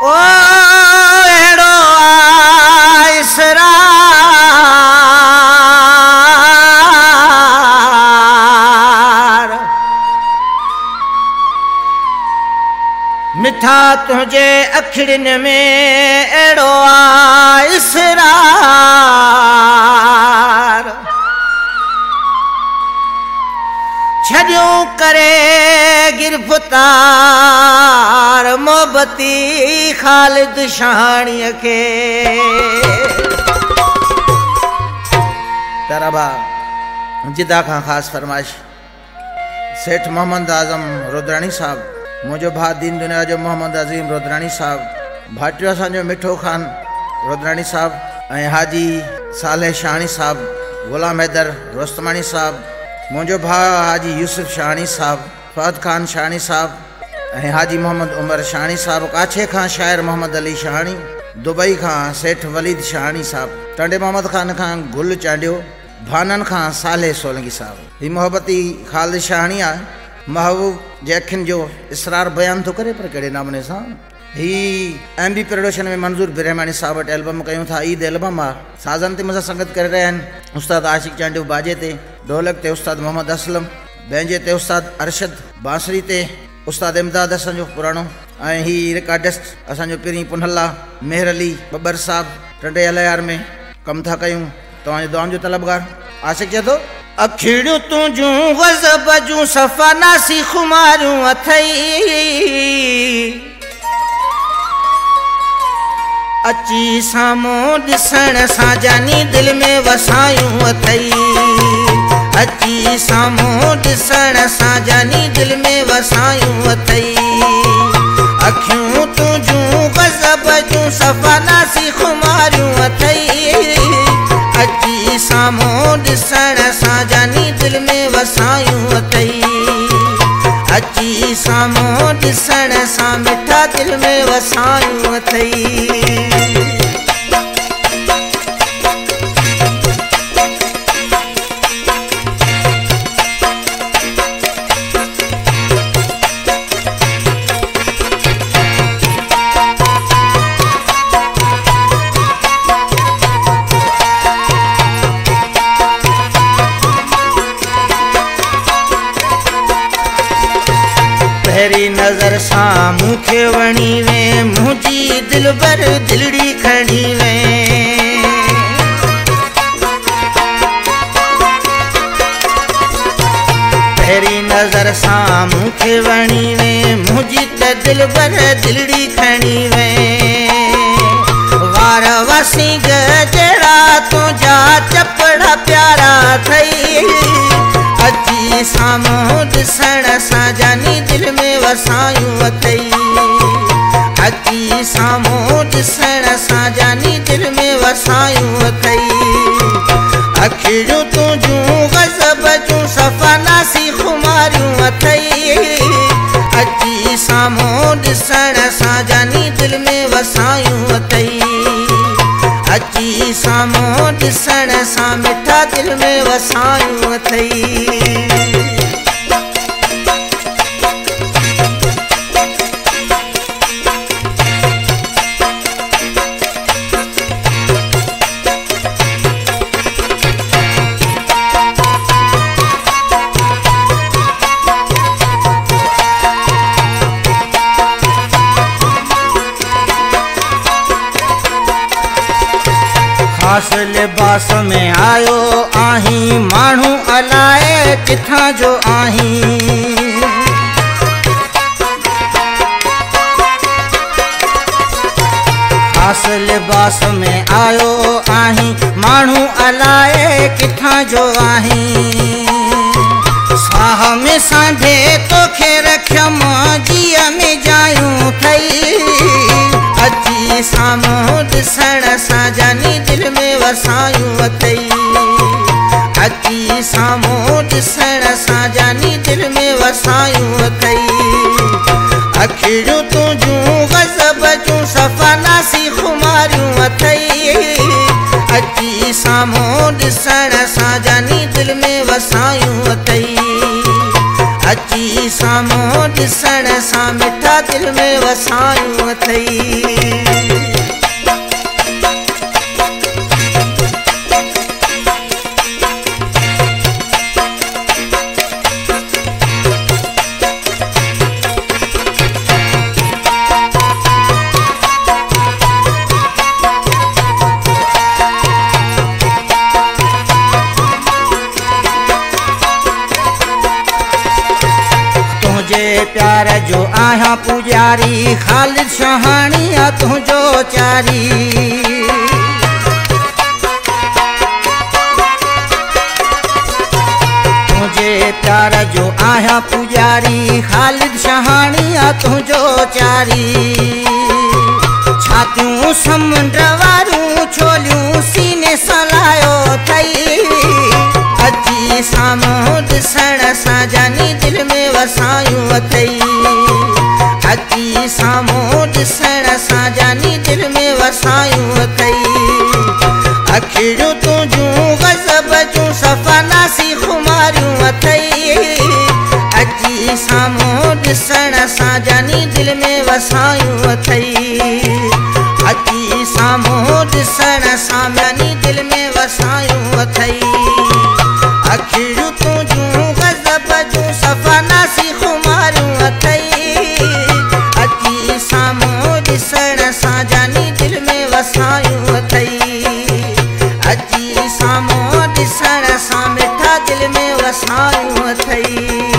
ओ एड़ो इसरार मिठा तुझे अखड़िन में एड़ो इसरार छड़ियों करे गिरफ्तार मोहब्बती खालिद शाहणीअ के तरबा जिदा खां ख़ास फरमाइश सेठ मोहम्मद आज़म रुद्राणी साहब मुझो भा दीन दुनिया जो मोहम्मद अजीम रुद्राणी साहब भाटियो असांजो मिठो खान रुद्राणी साहब ऐं हाजी सालेह शाहणी साहब गुलाम हैदर रोस्तमानी साहब मुझो भा हाजी यूसुफ शाहणी साहब फहद खान शाहणी साहब ऐं हाजी मोहम्मद उमर शाहणी साहब काछे खां शायर मोहम्मद अली शाहणी दुबई खां सेठ वलीद शाहणी साहब टंडे मोहम्मद खान खां गुल चांडियो भानन खां सालेह सोलंगी साहब ही मोहब्बती खालिद शाहणी आहे महबूब जे अखियुनि जो इसरार बयान थो करे पर कहिड़े नमूने सां ही MB प्रोडक्शन में मंजूर बिरहमानी साहब वटि एल्बम कयूं था ईद एल्बम आहे साज़न ते मूंसां संगत करे रहिया आहिनि उस्ताद आशिक चांडियो बाजे ते ढोलक ते उस्ताद मोहम्मद असलम बैंजे ते उस्ताद अरशद बांसुरी ते उस्ताद इमदाद असांजो पुराणो ऐं ही रिकॉर्डिस्ट असांजो पहिरीं पुनहला मेहर अली बब्बर साहब टंडे अलयार में कमु था कयूं तव्हांजो दुआउनि जो तलबगार आशिक चए थो अखिड़ियूं तुंहिंजूं गज़ब जूं सफ़ा नासी खुमारियूं अथई अची साम्हूं ॾिसण सां जानी दिल में वसायूं अथई अची साम्हूं ॾिसण सां जानी दिल में वसायूं अथई अखियूं तुंहिंजूं गज़ब जूं सफ़ा नासी खुमारियूं अथई अची साम्हूं ॾिसण सां जानी दिल में वसायूं अथई अची साम्हूं ॾिसण सां मिठा दिल में वसायूं अथई पहरी नज़र सां मूंखे वणी वे मुंहिंजी दिलबर दिलड़ी खणी वे पहरी नज़र सां मूंखे वणी वे मुंहिंजी त दिलबर दिलड़ी खणी वे वार वासी गजड़ा तुंहिंजा चपड़ा प्यारा अथई अची साम्हूं ॾिसण सां जानी दिल में वसायूं अथई अची साम्हूं ॾिसण सां जानी दिल में वसायूं अथई अखिड़ियूं तुंहिंजूं गज़ब जूं सफ़ा नासी खुमारियूं अथई अची साम्हूं ॾिसण सां जानी दिल में वसायूं अथई अची साम्हूं ॾिसण सां मिठा दिल में वसायूं अथई ख़ास लिबास में आयो आहीं माण्हू अलाए किथां जो आहीं ख़ास लिबास में आयो आहीं माण्हू अलाए किथां जो आहीं साह में सांढे तोखे रखियमि जीअ में जायूं अथई अची साम्हूं ॾिसण सां जानी दिल में वसायूं अथई अची साम्हूं ॾिसण सां जानी दिल में वसायूं अथई अखिड़ियूं तुंहिंजूं गज़ब जूं सफ़ा नासी खुमारियूं अथई अची साम्हूं ॾिसण सां जानी दिल में वसायूं अथई अची साम्हूं ॾिसण सां मिठा दिल में वसायूं अथई। प्यार जो आया पुजारी खालिद शहानिया तुझो चारी। तुझे प्यार जो आया पुजारी खालिद शहानिया तुझो चारी। छातियूं समुंड वारियूं छोलियूं सीने सलायो थई। अची साम्हूं ॾिसण सां जानी दिल में वसायूं अथई। अची साम्हूं ॾिसण सां जानी दिल में वसायूं अथई। अखियूं तुंहिंजूं गज़ब जूं सफ़नासी खुमारियूं अथई। अची साम्हूं ॾिसण सां जानी दिल में वसायूं अथई। अची साम्हूं ॾिसण सां जानी दिल में वसायूं अथई। अखियूं तुंहिंजूं गज़ब जूं सफ़नासी खुमारियूं अथई। अची साम्हूं ॾिसण सां जानी दिल में वसायूं अथई। अची साम्हूं ॾिसण सां मिठा दिल में वसायूं अथई।